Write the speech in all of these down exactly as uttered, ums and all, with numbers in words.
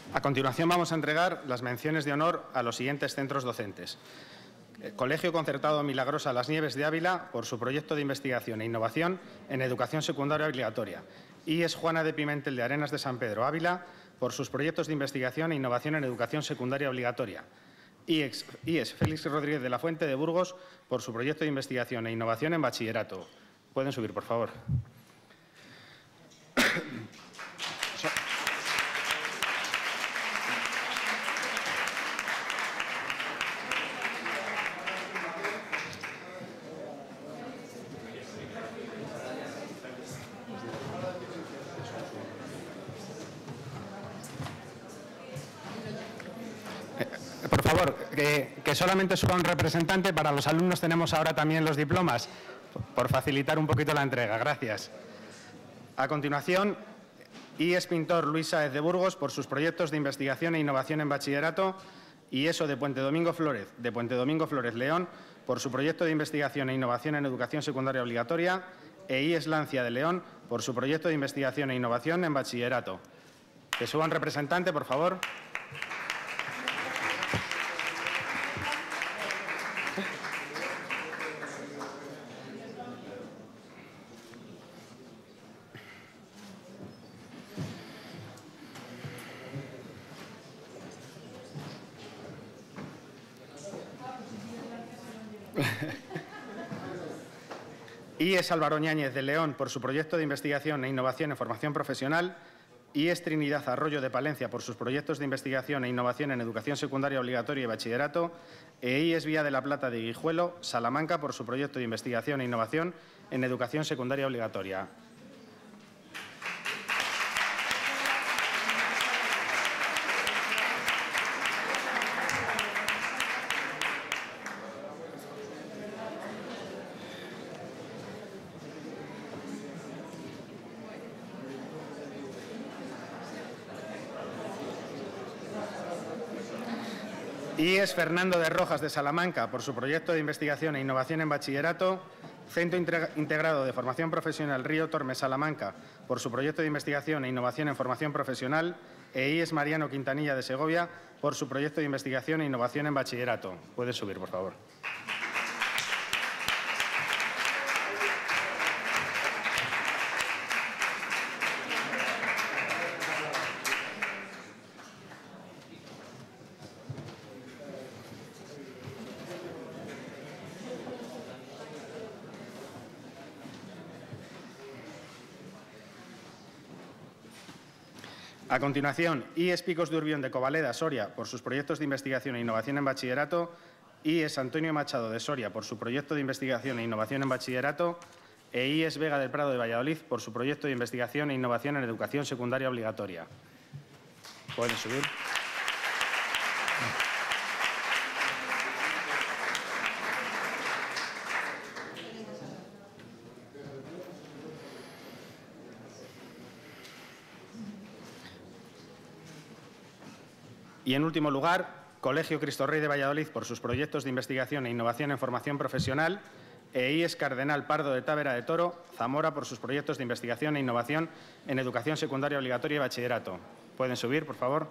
A continuación vamos a entregar las menciones de honor a los siguientes centros docentes. Colegio Concertado Milagrosa Las Nieves de Ávila por su proyecto de investigación e innovación en educación secundaria obligatoria. I E S Juana de Pimentel de Arenas de San Pedro Ávila por sus proyectos de investigación e innovación en educación secundaria obligatoria. I E S Félix Rodríguez de la Fuente de Burgos por su proyecto de investigación e innovación en bachillerato. Pueden subir, por favor. Por favor, que, que solamente suba un representante. Para los alumnos tenemos ahora también los diplomas, por facilitar un poquito la entrega. Gracias. A continuación, I E S Pintor Luis Sáez de Burgos por sus proyectos de investigación e innovación en bachillerato. I E S O de Puente Domingo Flórez, de Puente Domingo Flórez León, por su proyecto de investigación e innovación en educación secundaria obligatoria. E I E S Lancia de León por su proyecto de investigación e innovación en bachillerato. Que suba un representante, por favor. I E S Álvaro Ñáñez de León por su proyecto de investigación e innovación en formación profesional. I E S Trinidad Arroyo de Palencia por sus proyectos de investigación e innovación en educación secundaria obligatoria y bachillerato. E I E S Vía de la Plata de Guijuelo, Salamanca por su proyecto de investigación e innovación en educación secundaria obligatoria. I E S Fernando de Rojas de Salamanca por su proyecto de investigación e innovación en bachillerato. Centro Integrado de Formación Profesional Río Tormes Salamanca por su proyecto de investigación e innovación en formación profesional. E I E S Mariano Quintanilla de Segovia por su proyecto de investigación e innovación en bachillerato. Puede subir, por favor. A continuación, I E S Picos de Urbión de Covaleda, Soria, por sus proyectos de investigación e innovación en bachillerato. I E S Antonio Machado de Soria, por su proyecto de investigación e innovación en bachillerato. E I E S Vega del Prado de Valladolid, por su proyecto de investigación e innovación en educación secundaria obligatoria. Pueden subir. Y, en último lugar, Colegio Cristo Rey de Valladolid por sus proyectos de investigación e innovación en formación profesional. E I E S Cardenal Pardo de Távera de Toro, Zamora, por sus proyectos de investigación e innovación en educación secundaria obligatoria y bachillerato. Pueden subir, por favor.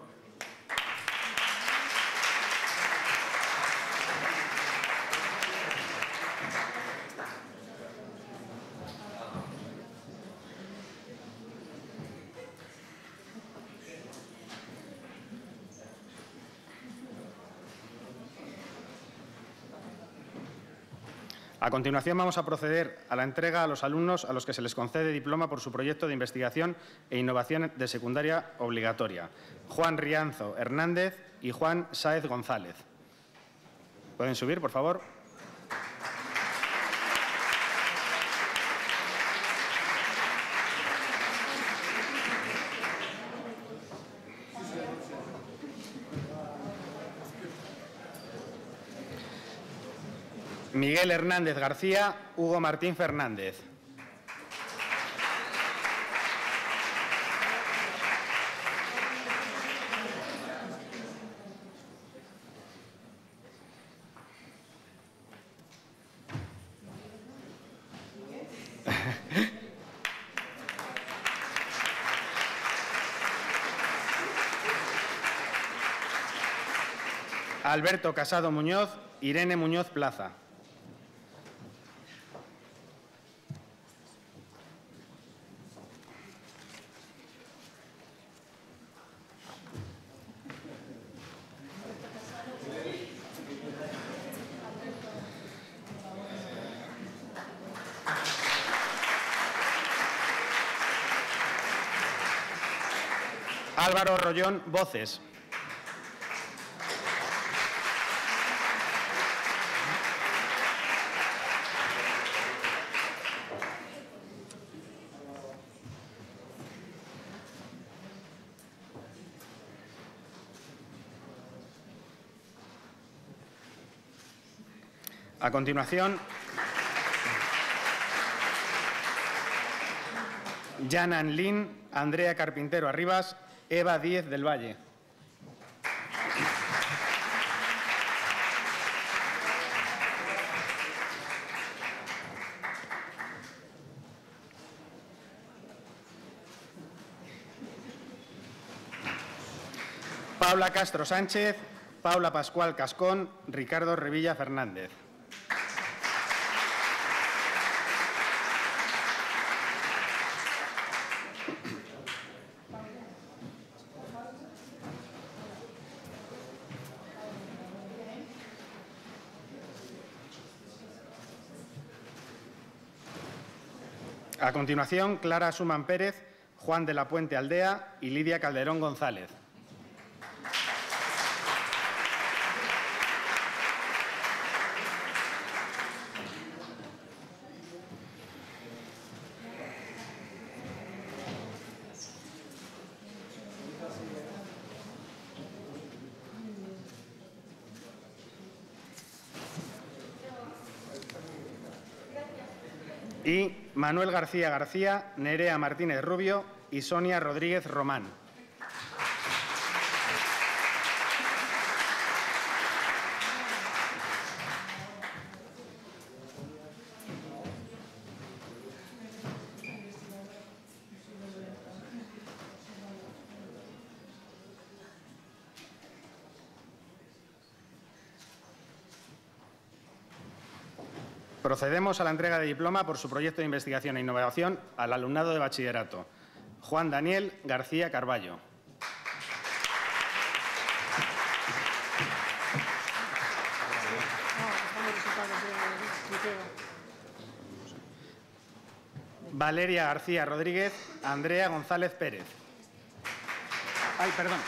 A continuación vamos a proceder a la entrega a los alumnos a los que se les concede diploma por su proyecto de investigación e innovación de secundaria obligatoria. Juan Rianzo Hernández y Juan Sáez González. ¿Pueden subir, por favor? Miguel Hernández García, Hugo Martín Fernández. Alberto Casado Muñoz, Irene Muñoz Plaza. Álvaro Rollón, voces. A continuación, Janan Lin, Andrea Carpintero Arribas, Eva Díez del Valle. Paula Castro Sánchez, Paula Pascual Cascón, Ricardo Revilla Fernández. A continuación, Clara Suman Pérez, Juan de la Puente Aldea y Lidia Calderón González. Y Manuel García García, Nerea Martínez Rubio y Sonia Rodríguez Román. Procedemos a la entrega de diploma por su proyecto de investigación e innovación al alumnado de bachillerato. Juan Daniel García Carballo. Valeria García Rodríguez, Andrea González Pérez. Ay, perdón.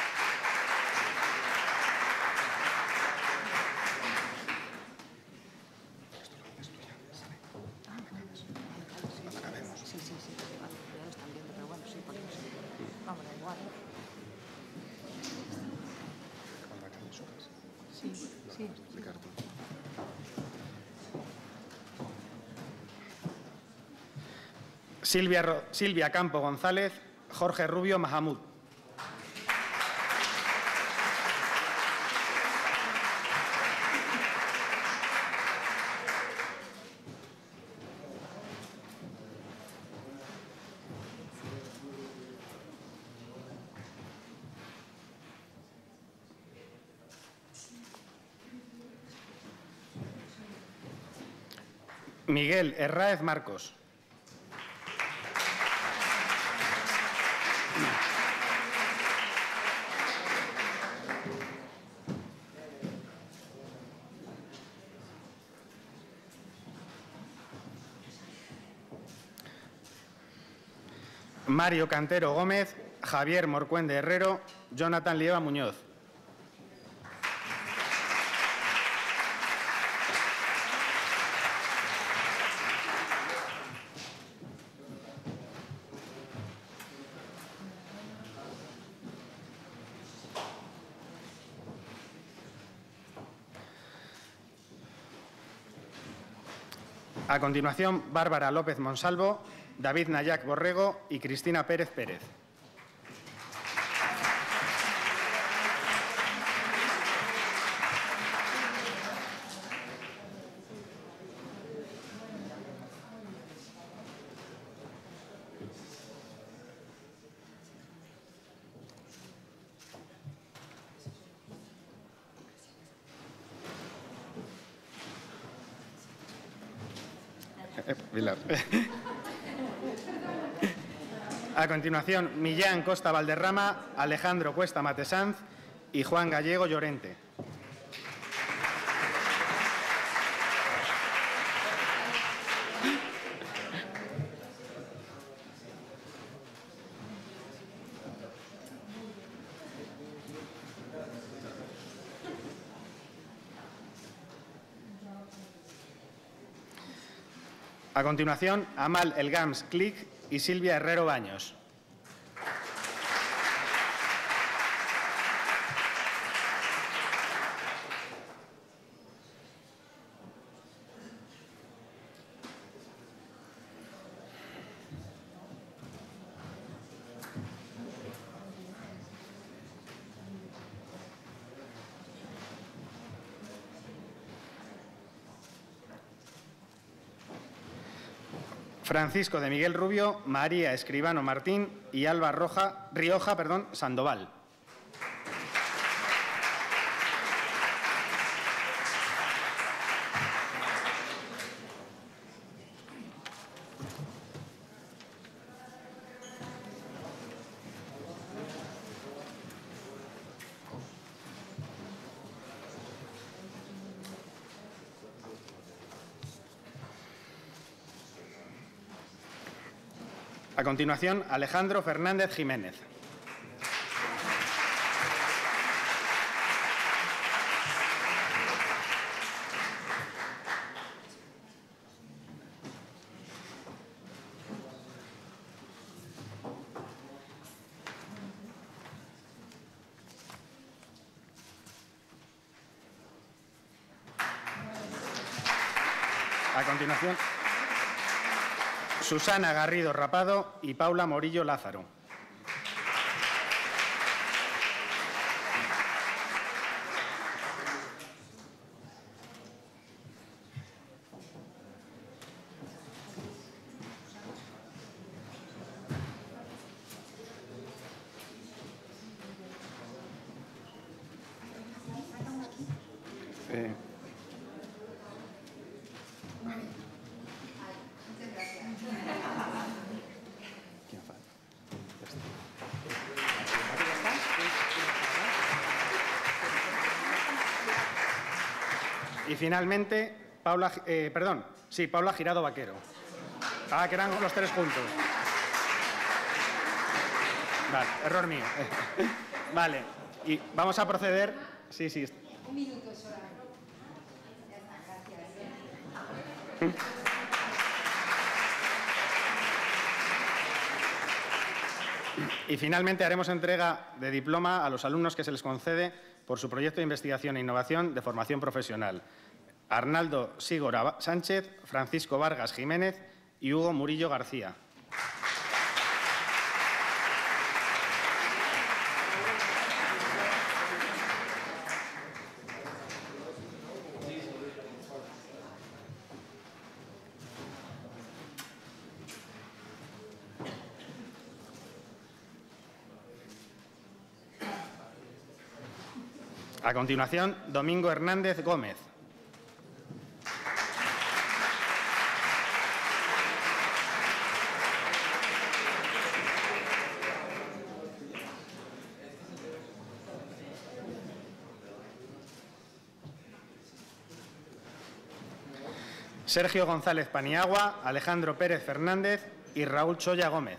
Silvia, Ro Silvia Campo González, Jorge Rubio Mahamud. Miguel Herráez Marcos. Mario Cantero Gómez, Javier Morcuende Herrero, Jonathan Lieva Muñoz. A continuación, Bárbara López Monsalvo, David Nayac Borrego y Cristina Pérez Pérez. Pilar. A continuación, Millán Costa Valderrama, Alejandro Cuesta Matesanz y Juan Gallego Llorente. A continuación, Amal Elgams Clic y Silvia Herrero Baños. Francisco de Miguel Rubio, María Escribano Martín y Alba Roja, Rioja perdón, Sandoval. A continuación, Alejandro Fernández Jiménez. A continuación, Susana Garrido Rapado y Paula Morillo Lázaro. Eh. Y finalmente, Paula, eh, perdón, sí, Paula Girado Vaquero. Ah, que eran los tres juntos. Vale, error mío. Vale, y vamos a proceder. Sí, sí. Un minuto solamente. Ya está, gracias. Y finalmente haremos entrega de diploma a los alumnos que se les concede por su proyecto de investigación e innovación de formación profesional. Arnaldo Sigora Sánchez, Francisco Vargas Jiménez y Hugo Murillo García. A continuación, Domingo Hernández Gómez. Sergio González Paniagua, Alejandro Pérez Fernández y Raúl Choya Gómez.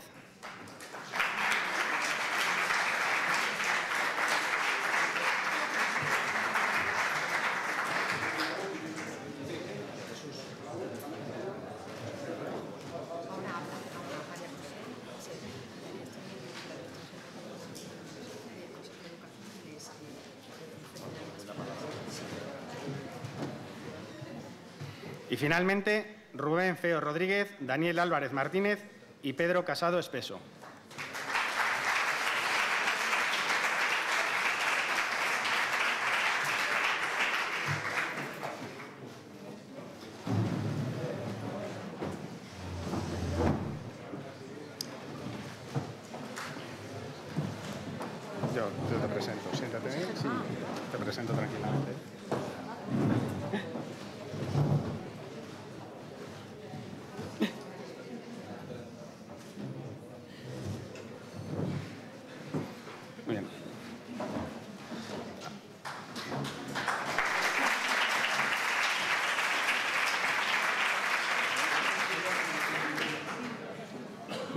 Y finalmente, Rubén Feo Rodríguez, Daniel Álvarez Martínez y Pedro Casado Espeso. Yo, yo te presento. Siéntate. Sí, te presento tranquilamente.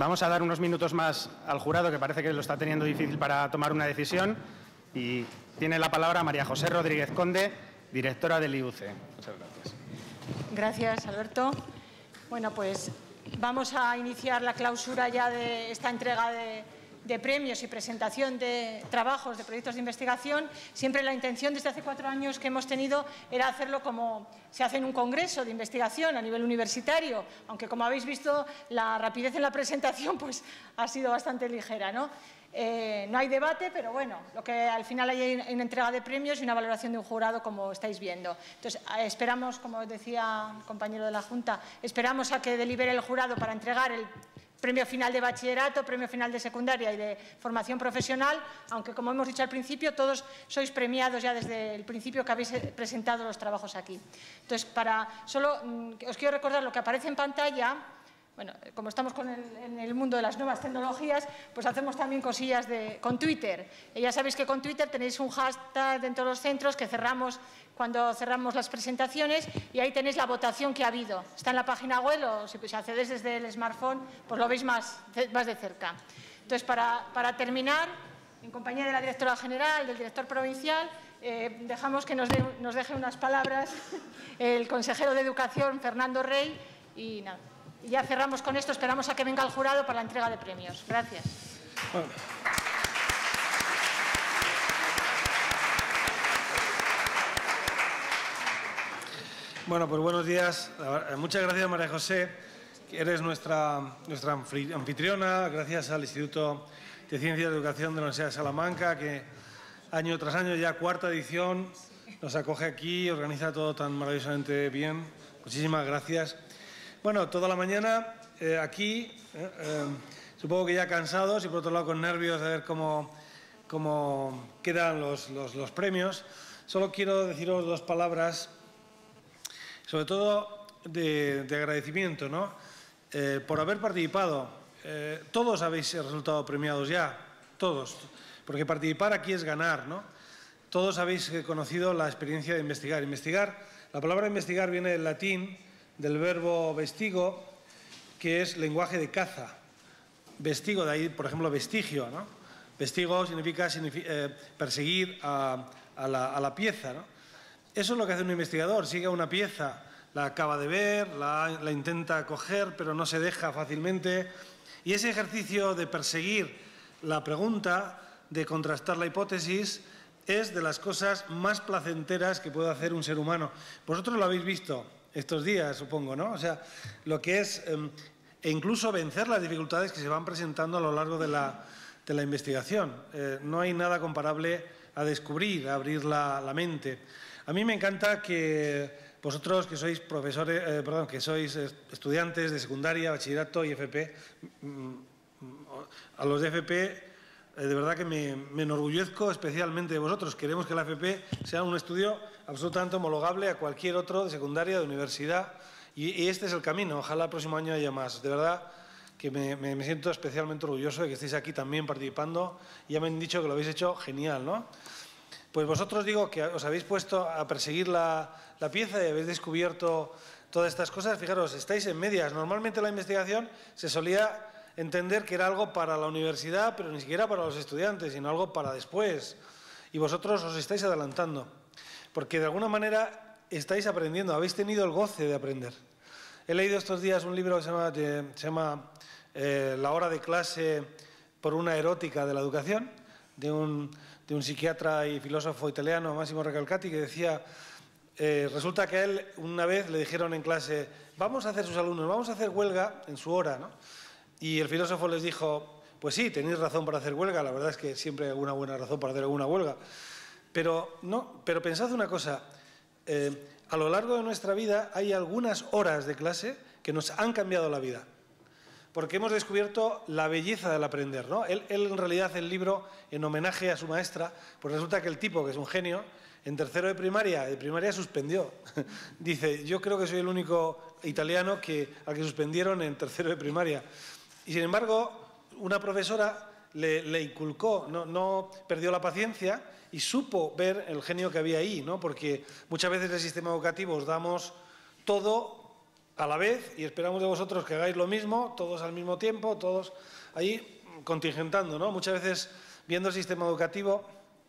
vamos a dar unos minutos más al jurado, que parece que lo está teniendo difícil para tomar una decisión. Y tiene la palabra María José Rodríguez Conde, directora del I U C E. Muchas gracias. Gracias, Alberto. Bueno, pues vamos a iniciar la clausura ya de esta entrega de, de premios y presentación de trabajos de proyectos de investigación. Siempre la intención desde hace cuatro años que hemos tenido era hacerlo como se hace en un congreso de investigación a nivel universitario, aunque como habéis visto la rapidez en la presentación pues ha sido bastante ligera, ¿no? Eh, no hay debate, pero bueno, lo que al final hay una entrega de premios y una valoración de un jurado, como estáis viendo. Entonces, esperamos, como decía el compañero de la Junta, esperamos a que delibere el jurado para entregar el premio final de bachillerato, premio final de secundaria y de formación profesional, aunque, como hemos dicho al principio, todos sois premiados ya desde el principio que habéis presentado los trabajos aquí. Entonces, para solo os quiero recordar lo que aparece en pantalla. Bueno, como estamos con el, en el mundo de las nuevas tecnologías, pues hacemos también cosillas de, con Twitter. Y ya sabéis que con Twitter tenéis un hashtag dentro de los centros que cerramos cuando cerramos las presentaciones y ahí tenéis la votación que ha habido. Está en la página web o si pues, accedes desde el smartphone, pues lo veis más, más de cerca. Entonces, para, para terminar, en compañía de la directora general, del director provincial, eh, dejamos que nos, de, nos deje unas palabras el consejero de Educación, Fernando Rey, y nada. Y ya cerramos con esto, esperamos a que venga el jurado para la entrega de premios. Gracias. Bueno. Bueno, pues buenos días. Muchas gracias, María José, que eres nuestra, nuestra anfitriona. Gracias al Instituto de Ciencias de Educación de la Universidad de Salamanca, que año tras año, ya cuarta edición, nos acoge aquí y organiza todo tan maravillosamente bien. Muchísimas gracias. Bueno, toda la mañana eh, aquí, eh, eh, supongo que ya cansados y por otro lado con nervios de ver cómo, cómo quedan los, los, los premios. Solo quiero deciros dos palabras, sobre todo de, de agradecimiento, ¿no? Eh, por haber participado. Eh, todos habéis resultado premiados ya, todos, porque participar aquí es ganar, ¿no? Todos habéis conocido la experiencia de investigar. Investigar, la palabra investigar viene del latín, del verbo vestigo, que es lenguaje de caza. Vestigo, de ahí, por ejemplo, vestigio, ¿no? Vestigo significa, significa eh, perseguir a, a, la, a la pieza, ¿no? Eso es lo que hace un investigador, sigue a una pieza, la acaba de ver, la, la intenta coger, pero no se deja fácilmente. Y ese ejercicio de perseguir la pregunta, de contrastar la hipótesis, es de las cosas más placenteras que puede hacer un ser humano. Vosotros lo habéis visto estos días, supongo, ¿no? O sea, lo que es, eh, e incluso vencer las dificultades que se van presentando a lo largo de la, de la investigación. Eh, no hay nada comparable a descubrir, a abrir la, la mente. A mí me encanta que vosotros, que sois profesores, eh, perdón, que sois estudiantes de secundaria, bachillerato y F P, a los de F P, de verdad que me, me enorgullezco especialmente de vosotros. Queremos que la F P sea un estudio absolutamente homologable a cualquier otro de secundaria, de universidad, y, y este es el camino. Ojalá el próximo año haya más. De verdad que me, me, me siento especialmente orgulloso de que estéis aquí también participando. Ya me han dicho que lo habéis hecho genial, ¿no? Pues vosotros digo que os habéis puesto a perseguir la, la pieza y habéis descubierto todas estas cosas. Fijaros, estáis en medias. Normalmente la investigación se solía entender que era algo para la universidad, pero ni siquiera para los estudiantes, sino algo para después. Y vosotros os estáis adelantando, porque de alguna manera estáis aprendiendo, habéis tenido el goce de aprender. He leído estos días un libro que se llama, se llama eh, La hora de clase por una erótica de la educación, de un, de un psiquiatra y filósofo italiano, Massimo Recalcati, que decía, eh, resulta que a él una vez le dijeron en clase, vamos a hacer sus alumnos, vamos a hacer huelga en su hora, ¿no? Y el filósofo les dijo, pues sí, tenéis razón para hacer huelga, la verdad es que siempre hay alguna buena razón para hacer alguna huelga. Pero, no, pero pensad una cosa, eh, a lo largo de nuestra vida hay algunas horas de clase que nos han cambiado la vida, porque hemos descubierto la belleza del aprender, ¿no? Él, él en realidad hace el libro en homenaje a su maestra, pues resulta que el tipo, que es un genio, en tercero de primaria, de primaria suspendió. Dice, yo creo que soy el único italiano que, al que suspendieron en tercero de primaria. Y sin embargo, una profesora le, le inculcó, no, no perdió la paciencia y supo ver el genio que había ahí, ¿no? Porque muchas veces en el sistema educativo os damos todo a la vez y esperamos de vosotros que hagáis lo mismo, todos al mismo tiempo, todos ahí contingentando, ¿no? Muchas veces, viendo el sistema educativo,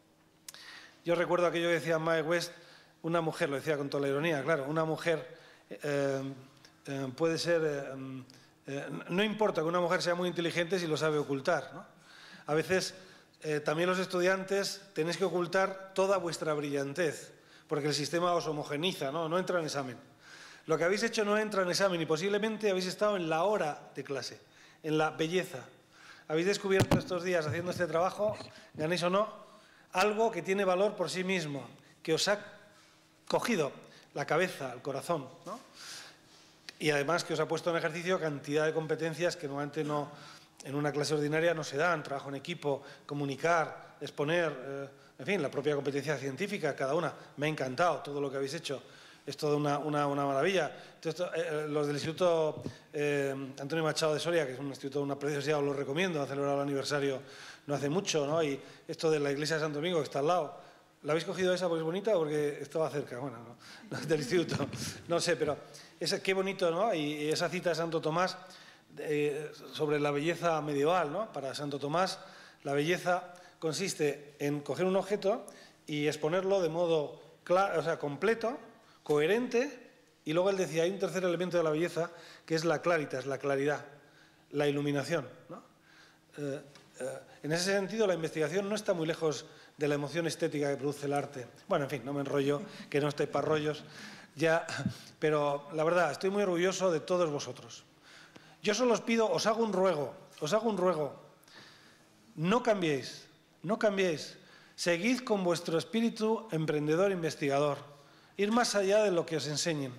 yo recuerdo aquello que decía Mae West, una mujer, lo decía con toda la ironía, claro, una mujer eh, eh, puede ser, eh, eh, no importa que una mujer sea muy inteligente si lo sabe ocultar, ¿no? A veces eh, también los estudiantes tenéis que ocultar toda vuestra brillantez, porque el sistema os homogeniza, ¿no? No entra en examen. Lo que habéis hecho no entra en examen y posiblemente habéis estado en la hora de clase, en la belleza. Habéis descubierto estos días haciendo este trabajo, ganéis o no, algo que tiene valor por sí mismo, que os ha cogido la cabeza, el corazón, ¿no? Y además que os ha puesto en ejercicio cantidad de competencias que normalmente no, en una clase ordinaria no se dan, trabajo en equipo, comunicar, exponer, eh, en fin, la propia competencia científica, cada una. Me ha encantado todo lo que habéis hecho. Es toda una, una, una maravilla. Entonces, eh, los del Instituto eh, Antonio Machado de Soria, que es un instituto, una preciosidad, os lo recomiendo, ha celebrado el aniversario no hace mucho, ¿no? Y esto de la iglesia de Santo Domingo, que está al lado. ¿La habéis cogido esa porque es bonita o porque estaba cerca? Bueno, no, no, del instituto, no sé, pero ese, qué bonito, ¿no? Y esa cita de Santo Tomás eh, sobre la belleza medieval, ¿no? Para Santo Tomás, la belleza consiste en coger un objeto y exponerlo de modo claro, o sea, completo, coherente, y luego él decía, hay un tercer elemento de la belleza que es la claritas, la claridad, la iluminación, ¿no? Eh, eh, en ese sentido, la investigación no está muy lejos de la emoción estética que produce el arte. Bueno, en fin, no me enrollo, que no estoy para rollos, ya, pero la verdad, estoy muy orgulloso de todos vosotros. Yo solo os pido, os hago un ruego, os hago un ruego, no cambiéis, no cambiéis, seguid con vuestro espíritu emprendedor investigador. Ir más allá de lo que os enseñen.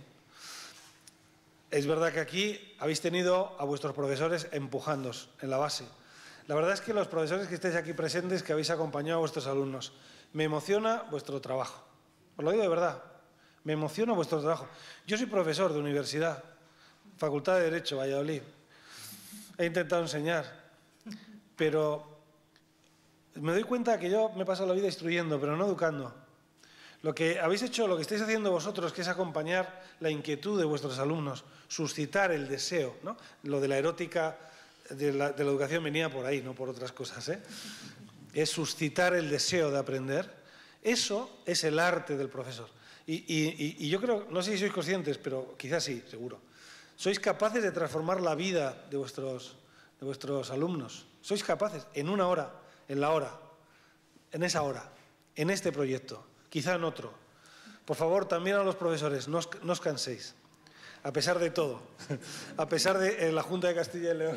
Es verdad que aquí habéis tenido a vuestros profesores empujándoos en la base. La verdad es que los profesores que estáis aquí presentes, que habéis acompañado a vuestros alumnos, me emociona vuestro trabajo. Os lo digo de verdad, me emociona vuestro trabajo. Yo soy profesor de universidad, Facultad de Derecho, Valladolid. He intentado enseñar, pero me doy cuenta que yo me he pasado la vida instruyendo, pero no educando. Lo que habéis hecho, lo que estáis haciendo vosotros, que es acompañar la inquietud de vuestros alumnos, suscitar el deseo, ¿no? Lo de la erótica de la, de la educación venía por ahí, no por otras cosas, ¿eh? Es suscitar el deseo de aprender. Eso es el arte del profesor. Y, y, y yo creo, no sé si sois conscientes, pero quizás sí, seguro. Sois capaces de transformar la vida de vuestros, de vuestros alumnos. Sois capaces, en una hora, en la hora, en esa hora, en este proyecto. Quizá en otro. Por favor, también a los profesores, no os, no os canséis, a pesar de todo, a pesar de eh, la Junta de Castilla y León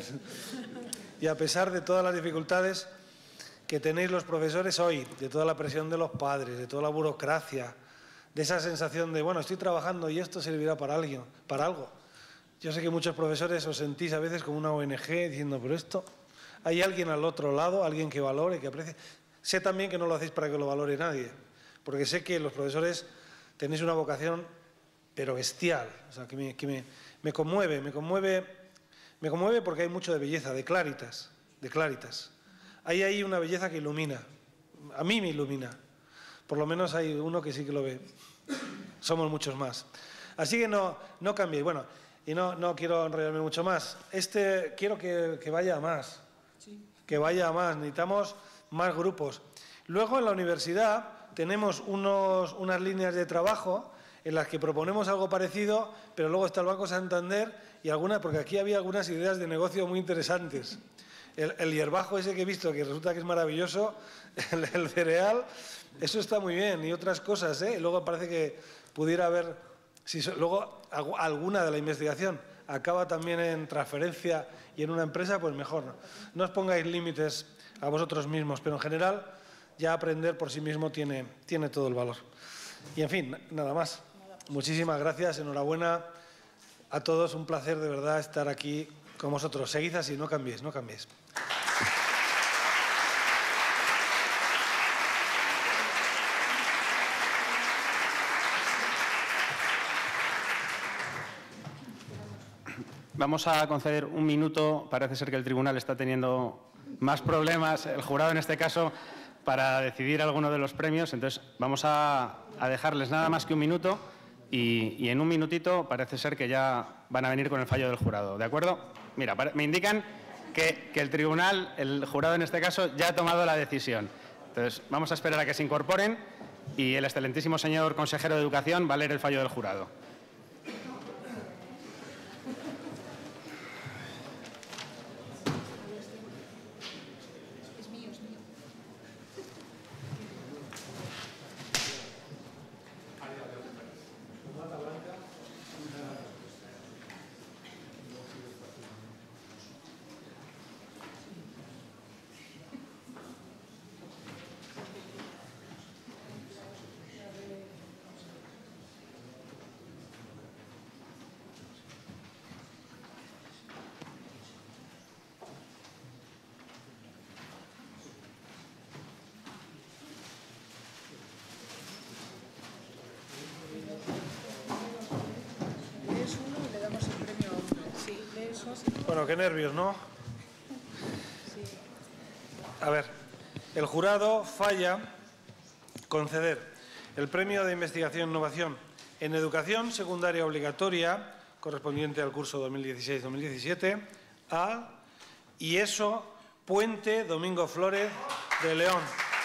y a pesar de todas las dificultades que tenéis los profesores hoy, de toda la presión de los padres, de toda la burocracia, de esa sensación de, bueno, estoy trabajando y esto servirá para alguien, para algo. Yo sé que muchos profesores os sentís a veces como una O N Ge diciendo, pero esto, hay alguien al otro lado, alguien que valore, que aprecie. Sé también que no lo hacéis para que lo valore nadie, porque sé que los profesores tenéis una vocación, pero bestial, o sea, que, me, que me, me conmueve, me conmueve, me conmueve porque hay mucho de belleza, de claritas, de claritas. Hay ahí una belleza que ilumina, a mí me ilumina, por lo menos hay uno que sí que lo ve, somos muchos más. Así que no, no cambiéis, bueno, y no, no quiero enrollarme mucho más, este quiero que, que vaya a más, que vaya a más, necesitamos más grupos. Luego en la universidad tenemos unos, unas líneas de trabajo en las que proponemos algo parecido, pero luego está el Banco Santander y algunas, porque aquí había algunas ideas de negocio muy interesantes. El, el hierbajo ese que he visto, que resulta que es maravilloso, el, el cereal, eso está muy bien, y otras cosas, ¿eh? Luego parece que pudiera haber, si so, luego alguna de la investigación acaba también en transferencia y en una empresa, pues mejor no. No os pongáis límites a vosotros mismos, pero en general ya aprender por sí mismo tiene, tiene todo el valor. Y en fin, nada más. Muchísimas gracias, enhorabuena a todos, un placer de verdad estar aquí con vosotros. Seguid así, no cambiéis, no cambiéis. Vamos a conceder un minuto, parece ser que el tribunal está teniendo más problemas, el jurado en este caso, para decidir alguno de los premios, entonces vamos a, a dejarles nada más que un minuto y, y en un minutito parece ser que ya van a venir con el fallo del jurado, ¿de acuerdo? Mira, me indican que, que el tribunal, el jurado en este caso, ya ha tomado la decisión. Entonces, vamos a esperar a que se incorporen y el excelentísimo señor consejero de Educación va a leer el fallo del jurado. Bueno, qué nervios, ¿no? A ver, el jurado falla conceder el premio de investigación e innovación en educación secundaria obligatoria correspondiente al curso dos mil dieciséis dos mil diecisiete a IESO Puente Domingo Flórez de León.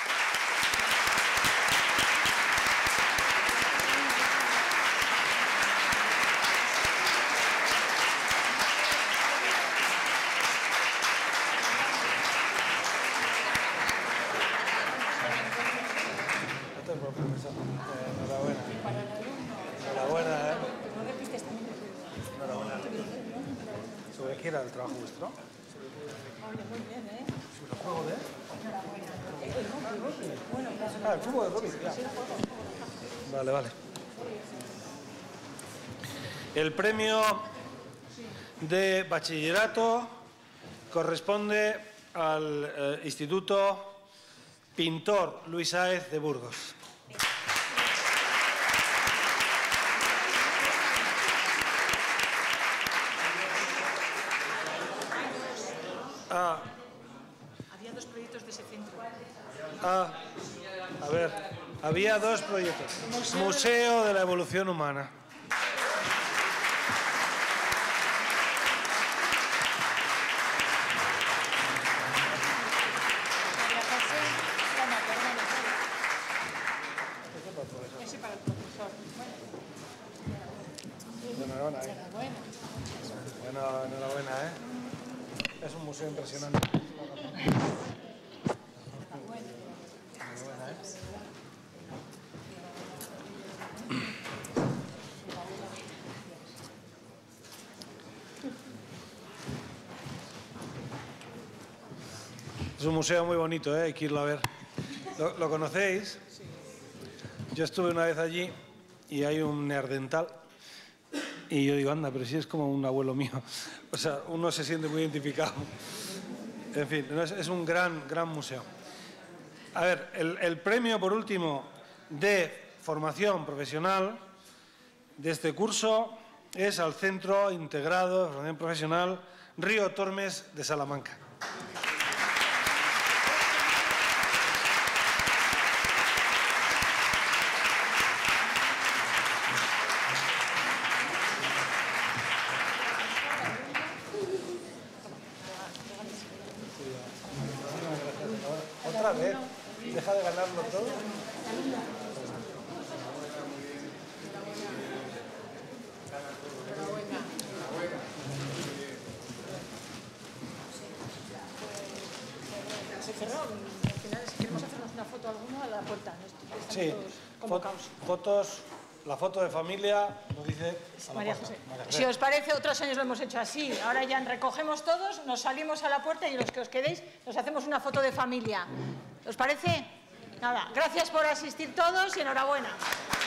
Enhorabuena. Enhorabuena, ¿eh? Enhorabuena. ¿Sobre qué era el trabajo vuestro? Muy bien, ¿eh? ¿Sobre el juego de? Ah, el fútbol de Rubik, ya. Vale, vale. El premio de bachillerato corresponde al eh, Instituto Pintor Luis Sáez de Burgos. Ah. Había dos proyectos de ese centro. Ah, a ver, había dos proyectos. Museo, Museo de la Evolución Humana. Ese para el profesor. Enhorabuena, ¿eh? Bueno, enhorabuena, ¿eh? Es un museo impresionante. Es un museo muy bonito, ¿eh? Hay que irlo a ver. ¿Lo, ¿Lo conocéis? Yo estuve una vez allí y hay un neandertal. Y yo digo, anda, pero si es como un abuelo mío. O sea, uno se siente muy identificado. En fin, es, es un gran, gran museo. A ver, el, el premio, por último, de formación profesional de este curso es al Centro Integrado de Formación Profesional Río Tormes de Salamanca. Otra vez, deja de ganarlo todo. Se cerró. Al final, si queremos hacernos una foto alguno a la puerta. Sí, fotos, fotos, la foto de familia nos dice a la María puerta. José. María José. Si os parece, otros años lo hemos hecho así. Ahora ya recogemos todos, nos salimos a la puerta y los que os quedéis nos hacemos una foto de familia. ¿Os parece? Nada, gracias por asistir todos y enhorabuena.